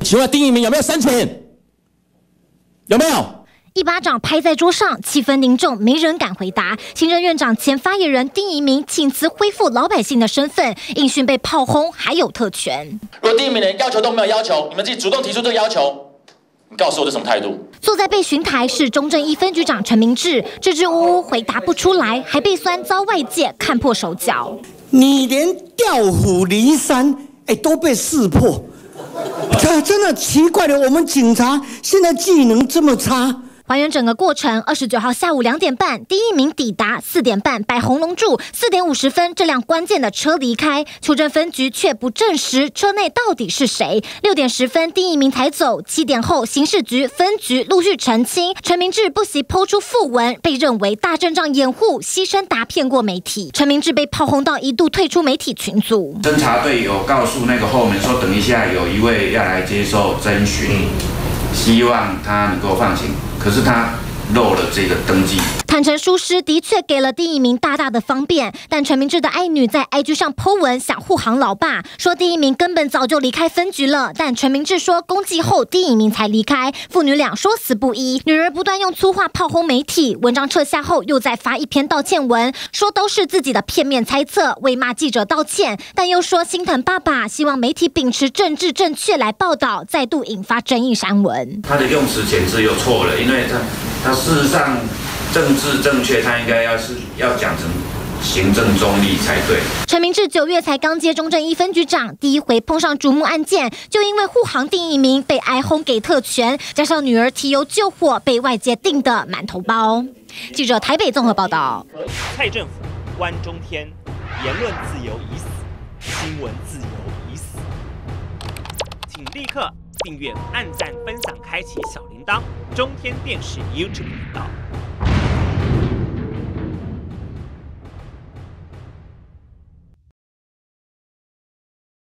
请问丁一鸣有没有申请？有没有？ 一巴掌拍在桌上，气氛凝重，没人敢回答。行政院长前发言人丁怡铭请辞恢复老百姓的身份，应讯被炮轰，还有特权。 如果丁怡铭连要求都没有要求，你们自己主动提出这个要求，你告诉我这什么态度？ 坐在被询台是中正一分局长陈明志，支支吾吾回答不出来，还被酸遭外界看破手脚。 你连调虎离山，都被识破，这真的奇怪了。我们警察现在技能这么差。 还原整个过程，29号下午2点半，丁一鸣抵达，4点半摆红龙柱，4点50分这辆关键的车离开，邱正分局却不证实车内到底是谁。6点10分，丁一鸣才走，7点后，刑事局分局陆续澄清，陈明志不惜抛出讣文，被认为大阵仗掩护，牺牲答骗过媒体。陈明志被炮轰到一度退出媒体群组。 侦查队有告诉那个后门说，等一下有一位要来接受侦询，希望他能够放行。 可是他漏了这个登记。 坦诚疏失的确给了丁一鸣大大的方便，但陈明志的爱女在 IG 上 po 文想护航老爸，说丁一鸣根本早就离开分局了。但陈明志说公祭后丁一鸣才离开，父女俩说辞不一。女儿不断用粗话炮轰媒体，文章撤下后又再发一篇道歉文，说都是自己的片面猜测，为骂记者道歉，但又说心疼爸爸，希望媒体秉持政治正确来报道，再度引发争议删文。 他的用词简直又错了，因为他事实上政治正确，他应该要讲成行政中立才对。 陈明志9月才刚接中正一分局长，第一回碰上瞩目案件，就因为护航丁一鸣被挨轰给特权，加上女儿提油救火，被外界定的满头包。记者台北综合报道。 蔡政府关中天，言论自由已死，新闻自由已死。请立刻订阅、按赞、分享、开启小铃铛，中天电视 YouTube 频道。